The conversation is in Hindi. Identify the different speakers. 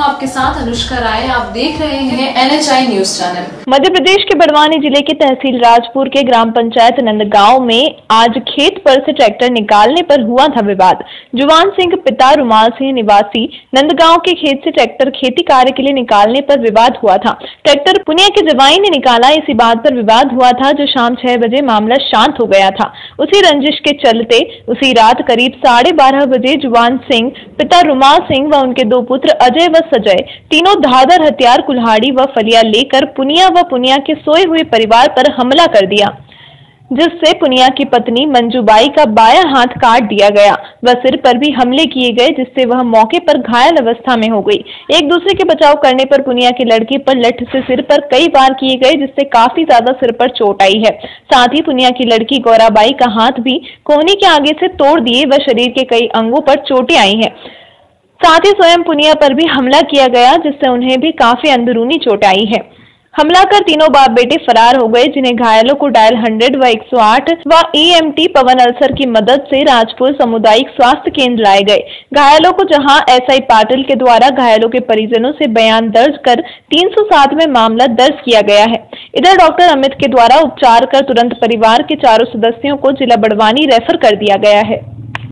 Speaker 1: आपके साथ अनुष्का राय। आप देख रहे हैं NHI news channel.
Speaker 2: Madhya Pradesh के बड़वानी जिले के तहसील राजपुर के ग्राम पंचायत नंदगांव में आज खेत पर से ट्रैक्टर निकालने पर हुआ था विवाद। जुवान सिंह पिता रुमाल सिंह निवासी नंदगांव के खेत से ट्रैक्टर खेती कार्य के लिए निकालने पर विवाद हुआ था। ट्रैक्टर पुनिया के जवाई ने निकाला, इसी बात पर विवाद हुआ था, जो शाम 6 बजे मामला शांत हो गया था। उसी रंजिश के चलते उसी रात करीब 12:30 बजे जुवान सिंह पिता रुमाल सिंह व उनके 2 पुत्र अजय व सजय तीनों धारदार हथियार, कुल्हाड़ी व फलिया लेकर पुनिया व पुनिया के सोए हुए परिवार पर हमला कर दिया, जिससे पुनिया की पत्नी मंजूबाई का बायां हाथ काट दिया गया व सिर पर भी हमले किए गए, जिससे वह मौके पर घायल अवस्था में हो गई। एक दूसरे के बचाव करने पर पुनिया के लड़के पर लठ से सिर पर कई बार किए गए, जिससे काफी ज्यादा सिर पर चोट आई है। साथ ही पुनिया की लड़की गौराबाई का हाथ भी कोहनी के आगे से तोड़ दिए व शरीर के कई अंगों पर चोटें आई हैं। साथ ही स्वयं पुनिया पर भी हमला किया गया, जिससे उन्हें भी काफी अंदरूनी चोट आई है। हमला कर तीनों बाप बेटे फरार हो गए, जिन्हें घायलों को डायल 100 व 108 व EMT पवन अल्सर की मदद से राजपुर सामुदायिक स्वास्थ्य केंद्र लाए गए। घायलों को जहां SI पाटिल के द्वारा घायलों के परिजनों से बयान दर्ज कर 307 में मामला दर्ज किया गया है। इधर डॉक्टर अमित के द्वारा उपचार कर तुरंत परिवार के चारों सदस्यों को जिला बड़वानी रेफर कर दिया गया है।